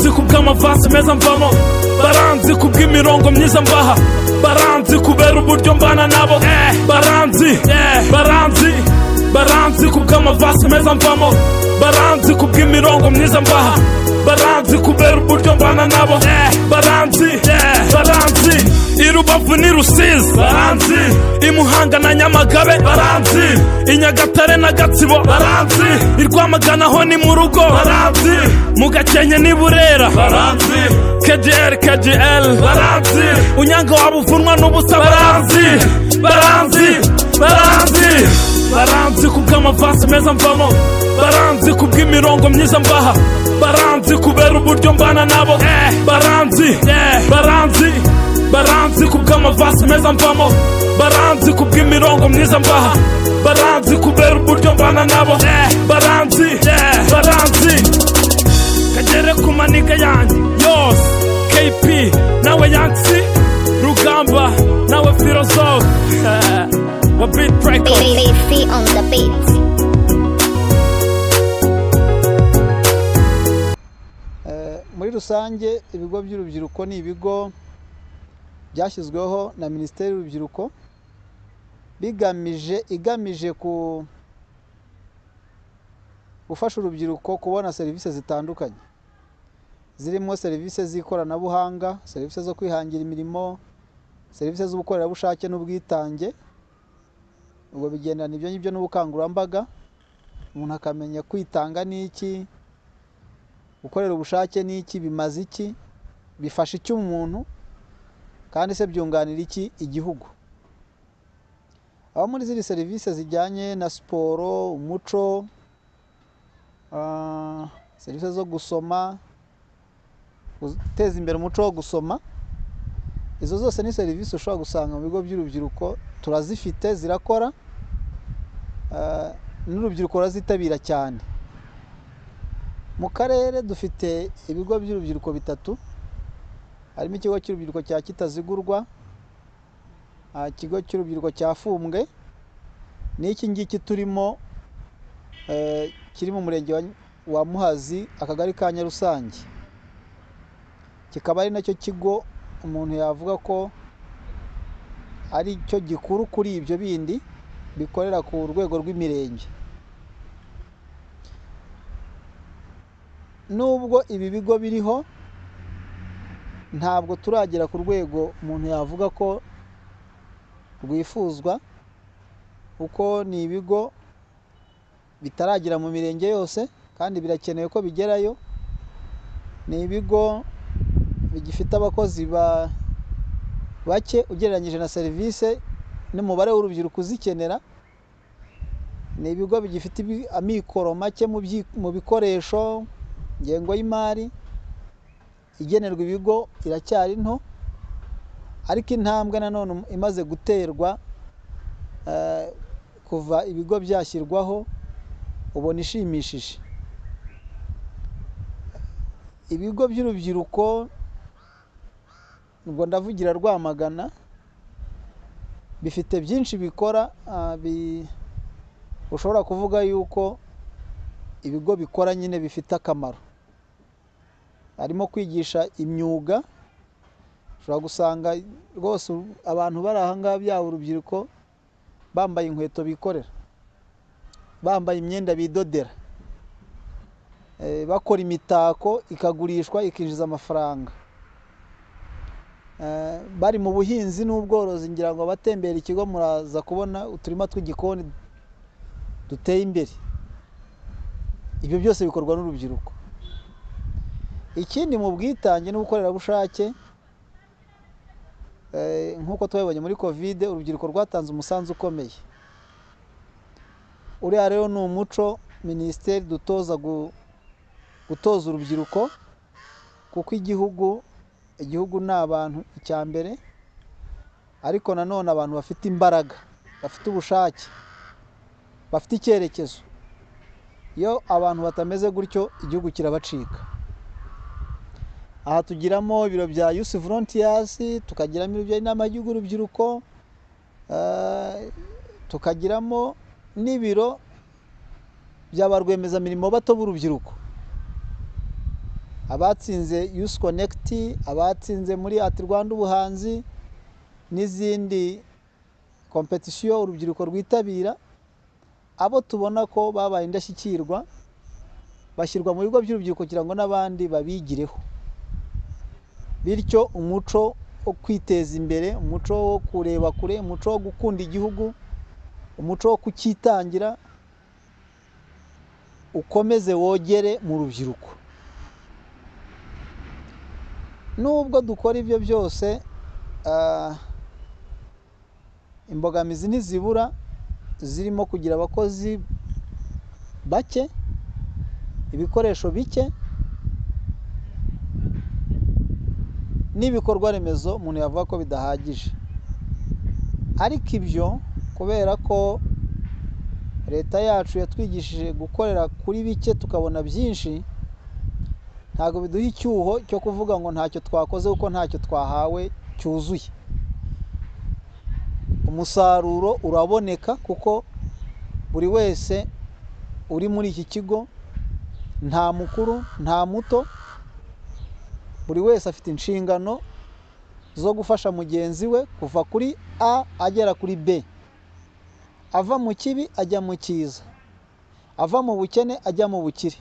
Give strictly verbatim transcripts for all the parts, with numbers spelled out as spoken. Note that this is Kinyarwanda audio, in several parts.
kubw'amavasi meza mvamo, baranzi kubw'imirongo myiza mbaha, baranzi kubera uburyo mbana nabo, baranzi baranzi baranzi kubw'amavasi meza mvamo, baranzi kubw'imirongo myiza mbaha, baranzi kubera uburyo mbana nabo, baranzi baranzi i Rubavu ni Rusizi, baranzi i Muhanga na Nyamagabe, baranzi i Nyagatare na Gatsibo, baranzi i Rwamagana ho ni mu rugo, baranzi mu Gakenke ni Burera, baranzi K G L K G L, baranzi Unyanga wabuvunwa n'ubusa, baranzi baranzi baranzi baranzi kubw'amavasi meza mvamo, baranzi kubw'imirongo myiza mbaha, baranzi kubera uburyo mbana nabo, baranzi baranzi baranzi kubw'amavasi meza mvamo, baranzi kubw'imirongo myiza mbaha, baranzi kubera uburyo mbana nabo, baranzi baranzi kagere ku maniga yanjye yose, K P nawe Yanksi Rugamba nawe Philosophe wa Beat Breaker on the beat. Muri rusange ibigo by'urubyiruko ni ibigo byashyizweho na Minisiteri y'Urubyiruko bigamije igamije ku gufasha urubyiruko kubona serivisi zitandukanye, zirimo serivisi z'ikoranabuhanga, serivisi zo kwihangira imirimo, serivisi z'ubukorerabushake n'ubwitange. Ubwo bigendana ibyo ngibyo n'ubukangurambaga, umuntu akamenya kwitanga n'iki, gukorera ubushake n'iki, bimaze iki, bifasha iki umuntu, kandi se byunganira iki igihugu. Aho muri ziri serivisi zijyanye na siporo, umuco, uh, serivisi zo gusoma, guteza imbere umuco wo gusoma, izo zose ni serivisi ushobora gusanga mu bigo by'urubyiruko, turazifite zirakora, uh, n'urubyiruko rurazitabira cyane. Mu karere dufite ibigo by'urubyiruko bitatu, harimo ikigo cy'urubyiruko cya Kitazigurwa, ikigo cy'urubyiruko cya Fumbwe, n'iki ngiki turimo kiri mu murenge wa Muhazi, akagari ka Nyarusange. Kikaba ari nacyo kigo umuntu yavuga ko ari cyo gikuru kuri ibyo bindi bikorera ku rwego rw'imirenge. Nubwo ibi bigo biriho, ntabwo turagera ku rwego umuntu yavuga ko rwifuzwa, kuko ni ibigo bitaragera mu mirenge yose, kandi birakenewe ko bigerayo. Ni ibigo bigifite abakozi bake ugereranyije na serivisi n'umubare w'urubyiruko uzikenera. Ni ibigo bigifite amikoro make mu bikoresho, ingengo y'imari igenerwa ibigo iracyari nto, ariko intambwe nanone imaze guterwa kuva ibigo byashyirwaho ubona ishimishije. Ibigo by'urubyiruko, ubwo ndavugira Rwamagana, bifite byinshi bikora, ushobora kuvuga yuko ibigo bikora nyine bifite akamaro. Harimo kwigisha imyuga, ushobora gusanga rwose abantu bari aha ngaha byaba urubyiruko bambaye inkweto bikorera, bambaye imyenda bidodera, bakora imitako ikagurishwa ikinjiza amafaranga, bari mu buhinzi n'ubworozi. Ngira ngo abatembera ikigo muraza kubona uturima tw'igikoni duteye imbere. Ibyo byose bikorwa n'urubyiruko. Ikindi mu bwitange n'ubukorerabushake, nk'uko twabibonye muri Covid, urubyiruko rwatanze umusanzu ukomeye. Uriya rero ni umuco Minisiteri dutoza gutoza urubyiruko, kuko igihugu igihugu ni abantu icya mbere, ariko nanone abantu bafite imbaraga, bafite ubushake, bafite icyerekezo. Iyo abantu batameze gutyo, igihugu kirabacika. Aha tugiramo ibiro bya Youth Volunteers, tukagiramo ibiro by'inama y'igihugu urubyiruko, tukagiramo n'ibiro by'abarwemezamirimo bato b'urubyiruko. abatsinze Youth Connect, abatsinze muri Ati Rwanda ubuhanzi n'izindi kompetisiyo urubyiruko rwitabira, abo tubona ko babaye indashyikirwa bashyirwa mu bigo by'urubyiruko kugira ngo n'abandi babigireho, bityo umuco wo kwiteza imbere, umuco wo kureba kure, umuco wo gukunda igihugu, umuco wo kucyitangira ukomeze wogere mu rubyiruko. Nubwo dukora ibyo byose, imbogamizi ntizibura zirimo kugira abakozi bake, ibikoresho bike n'ibikorwa remezo umuntu yavuga ko bidahagije. Ariko ibyo kubera ko leta yacu yatwigishije gukorera kuri bike tukabona byinshi, ntabwo biduha icyuho cyo kuvuga ngo ntacyo twakoze kuko ntacyo twahawe cyuzuye. Umusaruro uraboneka kuko buri wese uri muri iki kigo, nta mukuru nta muto, buri wese afite inshingano zo gufasha mugenzi we kuva kuri A agera kuri B, ava mu kibi ajya mu cyiza, ava mu bukene ajya mu bukire.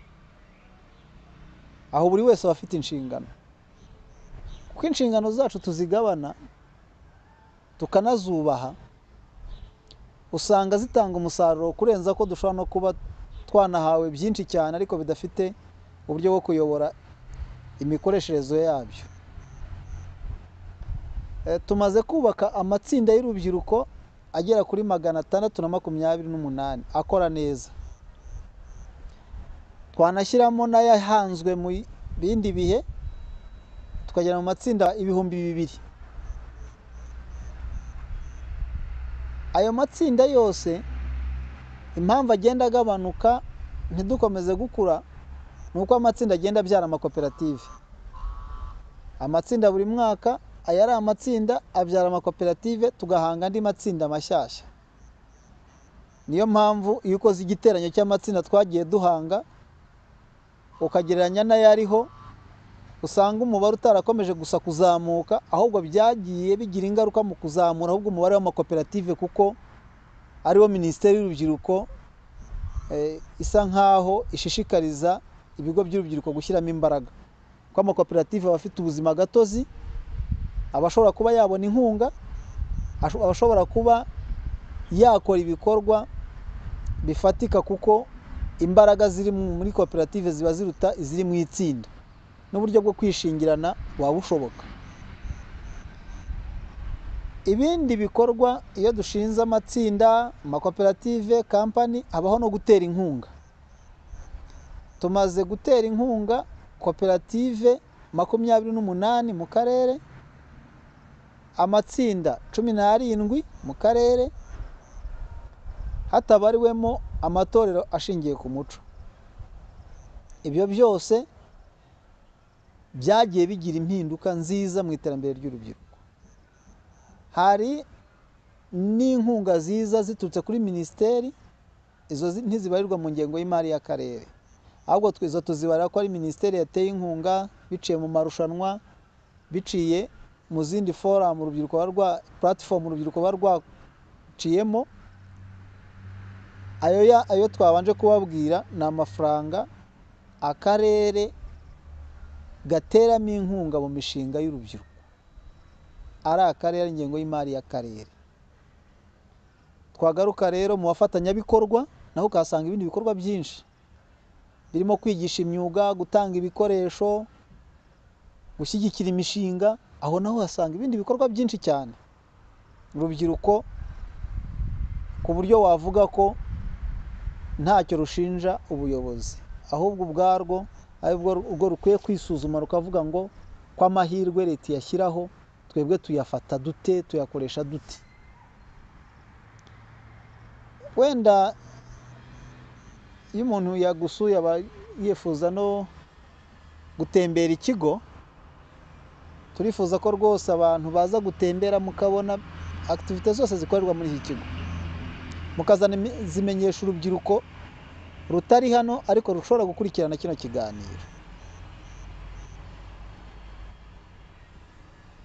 Aho buri wese aba afite inshingano, kuko inshingano zacu tuzigabana tukanazubaha, usanga zitanga umusaruro kurenza ko dushobora no kuba twanahawe byinshi cyane ariko bidafite uburyo bwo kuyobora imikoreshereze yabyo. E, tumaze kubaka amatsinda y'urubyiruko agera kuri magana atandatu na makumyabiri n'umunani akora neza. Twanashyiramo n'ayahanzwe mu bindi bihe tukagera mu matsinda ibihumbi bibiri. Ayo matsinda yose impamvu agenda agabanuka ntidukomeze gukura nuko amatsinda agenda abyara amakoperative. Amatsinda buri mwaka aya ari amatsinda abyara amakoperative, tugahanga andi matsinda mashyashya. Niyo mpamvu iyo ukoze igiteranyo cy'amatsinda twagiye duhanga ukagereranya n'ayariho, usanga umubare utarakomeje gusa kuzamuka, ahubwo byagiye bigira ingaruka mu kuzamura ahubwo umubare w'amakoperative, kuko ariwo Minisiteri y'Urubyiruko e, isa nkaho ishishikariza ibigo by'urubyiruko gushyiramo imbaraga, kuko amakoperative aba afite ubuzima gatozi, abashobora kuba yabona inkunga, abashobora kuba yakora ibikorwa bifatika, kuko imbaraga ziri muri koperative ziba ziruta iziri mu itsinda, n'uburyo bwo kwishingirana buba bushoboka. Ibindi bikorwa iyo dushinze amatsinda, amakoperative, kampani, habaho no gutera inkunga. Tumaze gutera inkunga koperative makumyabiri n'umunani mu karere, amatsinda cumi n'arindwi mu karere, hatabariwemo amatorero ashingiye ku muco. Ibyo byose byagiye bigira impinduka nziza mu iterambere ry'urubyiruko. Hari n'inkunga ziza ziturutse kuri minisiteri, izo ntizibarirwa mu ngengo y'imari y'akarere, ahubwo twizo tuzibarira ko ari minisiteri yateye inkunga biciye mu marushanwa, biciye mu zindi forum urubyiruko barwa platform urubyiruko barwaciyemo. Ayo ya ayo twabanje kubabwira ni amafaranga akarere gateramo inkunga mu mishinga y'urubyiruko, ari akarere ingengo y'imari y'akarere. Twagaruka rero mu bafatanyabikorwa naho ukahasanga ibindi bikorwa byinshi birimo kwigisha imyuga, gutanga ibikoresho, gushyigikira imishinga. Aho naho uhasanga ibindi bikorwa byinshi cyane urubyiruko, ku buryo wavuga ko ntacyo rushinja ubuyobozi, ahubwo ubwarwo aribwo ubwo rukwiye kwisuzuma rukavuga ngo ko amahirwe leta yashyiraho twebwe tuyafata dute, tuyakoresha dute. Wenda iyo umuntu yagusuye aba yifuza no gutembera ikigo, turifuza ko rwose abantu baza gutembera mukabona activite zose zikorerwa muri iki kigo, mukazana zimenyesha urubyiruko rutari hano ariko rushobora gukurikirana kino kiganiro.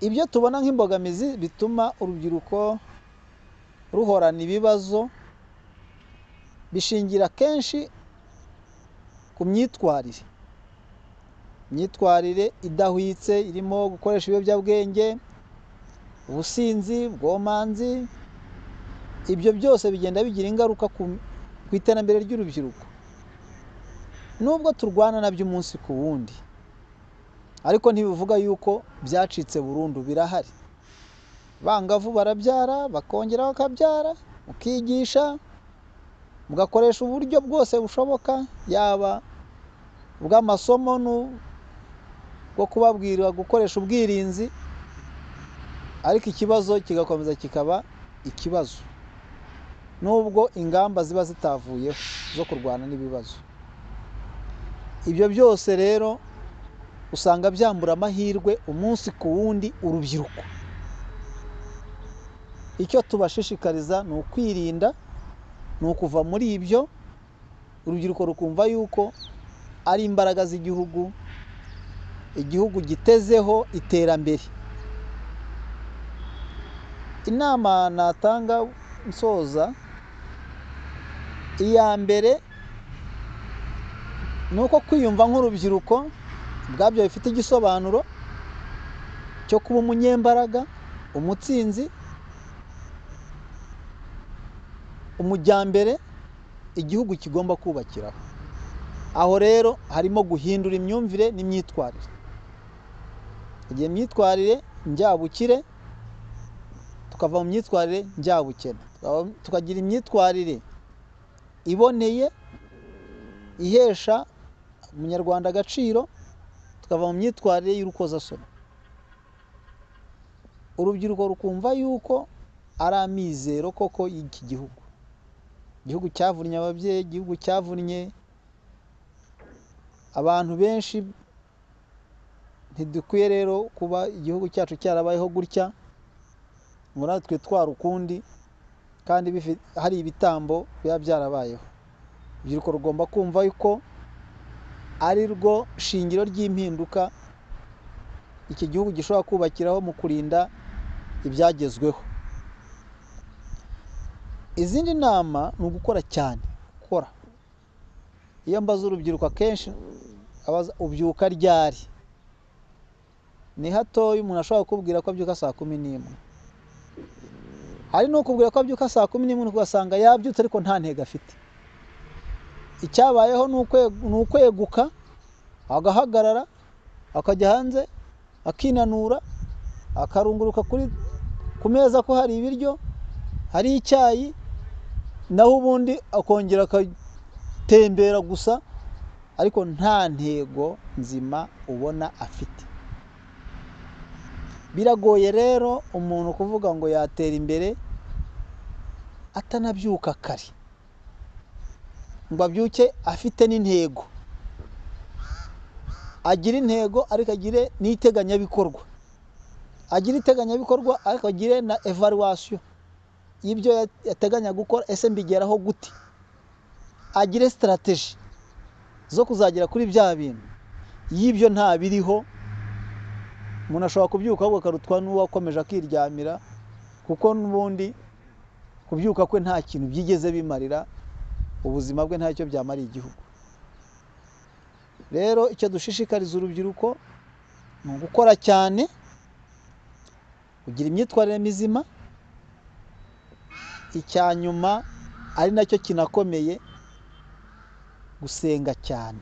ibyo tubona nk'imbogamizi bituma urubyiruko ruhorana ibibazo bishingira kenshi ku myitwarire imyitwarire idahwitse irimo gukoresha ibiyobyabwenge, ubusinzi, bwomanzi. Ibyo byose bigenda bigira ingaruka ku iterambere ry'urubyiruko, nubwo turwana nabyo umunsi ku wundi, ariko ntibivuga yuko byacitse burundu, birahari. Bangavu barabyara bakongera bakabyara, mukigisha, mugakoresha uburyo bwose bushoboka, yaba ubw'amasomo bwo kubabwira gukoresha ubwirinzi, ariko ikibazo kigakomeza kikaba ikibazo nubwo ingamba ziba zitavuyeho zo kurwana n'ibibazo. Ibyo byose rero usanga byambura amahirwe umunsi ku wundi urubyiruko. Icyo tubashishikariza ni ukwirinda, ni ukuva muri ibyo, urubyiruko rukumva yuko ari imbaraga z'igihugu, igihugu gitezeho iterambere. Inama natanga nsoza, iya mbere ni uko kwiyumva nk'urubyiruko bwabyo bifite igisobanuro cyo kuba umunyembaraga, umutsinzi, umujyambere igihugu kigomba kubakiraho. Aho rero harimo guhindura imyumvire n'imyitwarire. Igihe imyitwarire njyabukire tukava mu myitwarire njyabukene, tukagira imyitwarire iboneye ihesha umunyarwanda agaciro, tukava mu myitwarire y'urukozasoni. Urubyiruko rukumva yuko ari amizero koko y'iki gihugu, igihugu cyavunnye ababyeyi, igihugu cyavunnye abantu benshi. Ntidukwiye rero kuba igihugu cyacu cyarabayeho gutya ngo natwe twarukundi kandi hari ibitambo biba byarabayeho. Urubyiruko rugomba kumva yuko ari rwo shingiro ry'impinduka iki gihugu gishobora kubakiraho mu kurinda ibyagezweho. Izindi nama ni ugukora cyane, gukora. Iyo mbaza urubyiruko akenshi abaza ubyuka ryari, ni hatoya umuntu ashobora kukubwira ko abyuka saa kumi n'imwe. Hari n'ukubwira ko abyuka saa kumi n'imwe ugasanga yabyutse ariko nta ntego afite. Icyabayeho ni ukweguka, agahagarara, akajya hanze, akinanura, akarunguruka kuri ku meza ko hari ibiryo, hari icyayi, naho ubundi akongera akatembera gusa, ariko nta ntego nzima ubona afite. Biragoye rero umuntu kuvuga ngo yatera imbere atanabyuka kare, ngo abyuke afite n'intego. Agira intego ariko agire n'iteganyabikorwa, agira iteganyabikorwa ariko agire na evaluation y'ibyo yateganya gukora, ese mbigeraho gute. Agire strategy zo kuzagera kuri bya bintu. Y'ibyo nta biriho, umuntu ashobora kubyuka ahubwo akarutwa n'uwakomeje akiryamira, kuko n'ubundi kubyuka kwe nta kintu byigeze bimarira ubuzima bwe, ntacyo byamariye igihugu. Rero icyo dushishikariza urubyiruko ni ugukora cyane, kugira imyitwarire mizima. Icya nyuma ari nacyo kinakomeye, gusenga cyane,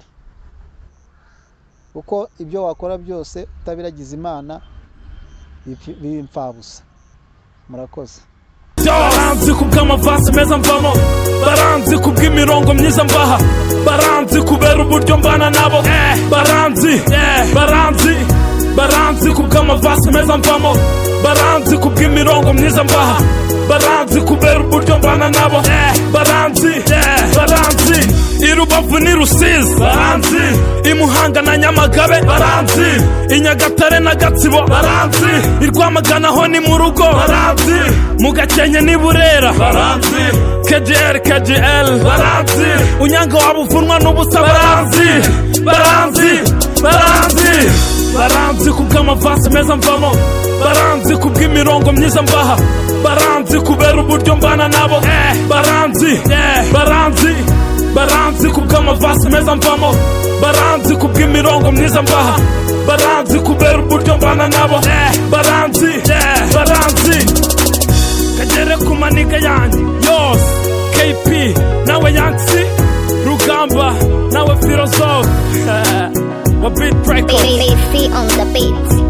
kuko ibyo wakora byose utabiragiza Imana biba impfabusa. Murakoze. Baranzi kubw'amavasi meza mvamo, baranzi kubw'imirongo myiza mbaha, baranzi kubera uburyo mbana nabo, baranzi baranzi baranzi kubw'amavasi meza mvamo, baranzi kubw'imirongo myiza mbaha, baranzi kubera uburyo mbana nabo, baranzi baranzi i Rubavu ni Rusizi, baranzi i Muhanga na Nyamagabe, baranzi i Nyagatare na Gatsibo, baranzi i Rwamagana ho ni mu rugo, baranzi mu Gakenke ni Burera, baranzi K G L K G L, baranzi Unyanga wabuvunwa n'ubusa, baranzi baranzi baranzi baranzi kubw'amavasi meza mvamo, baranzi kubw'imirongo myiza mbaha, baranzi kubera uburyo mbana nabo, eh, baranzi, eh, baranzi, baranzi kubw'amavasi meza mvamo, baranzi kubw'imirongo myiza mbaha, baranzi kubera uburyo mbana nabo, eh, baranzi, eh, baranzi. Kagere ku maniga yanjye yose, K P nawe Yanksi, Rugamba nawe Philosophe, wa Beat Breaker. B C on the beat.